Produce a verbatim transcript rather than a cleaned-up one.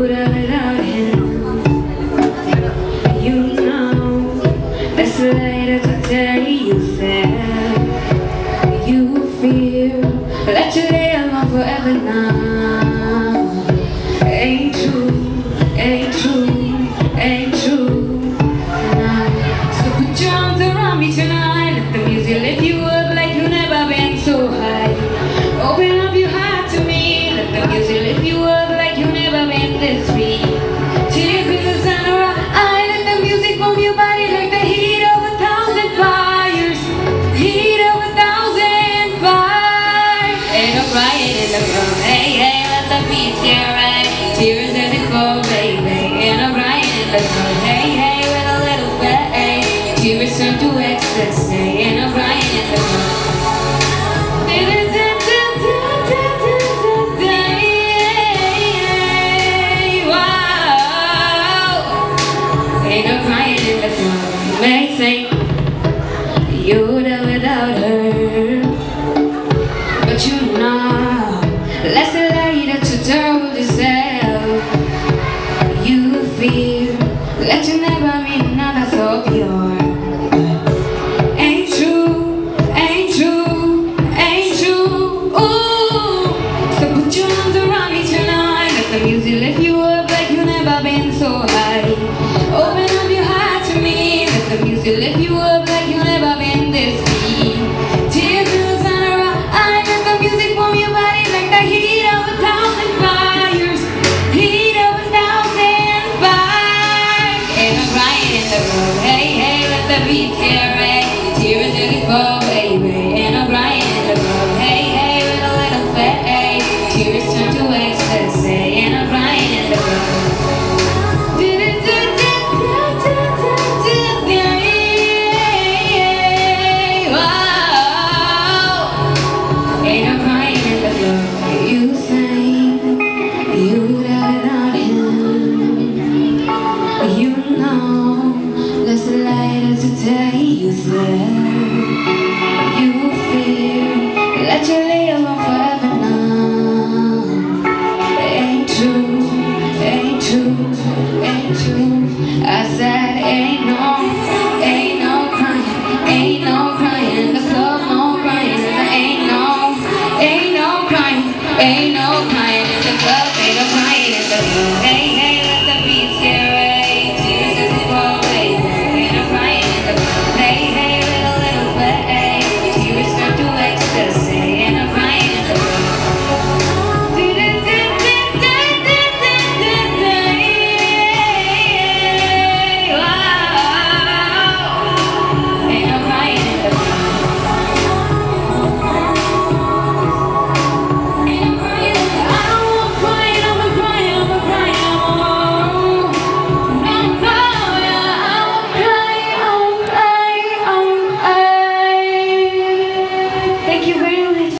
there without him. You know, that's later today you said you feel like you lay alone forever now. Ain't true, ain't true, ain't true. Now, so put your arms around me tonight. Let the music lift you up like you've never been so high. Open up your heart to me. Let the music lift you up like you've never been this free. Tears in the center of eye. Let the music move your body like the heat of a thousand fires. Heat of a thousand fires. Ain't no crying in the room. Hey, hey, let the beat get right. Tears as it fall, baby. Ain't no crying in the room. Hey, hey, with a little bit. Hey. Tears turn to ecstasy. Ain't no crying in the room. Amazing, you're there without her, but you know, less later to told yourself, you feel that you never meet another so pure. Ain't true, ain't true, ain't true. Ooh, so put your arms around me tonight. Let the music lift you up like you've never been so high.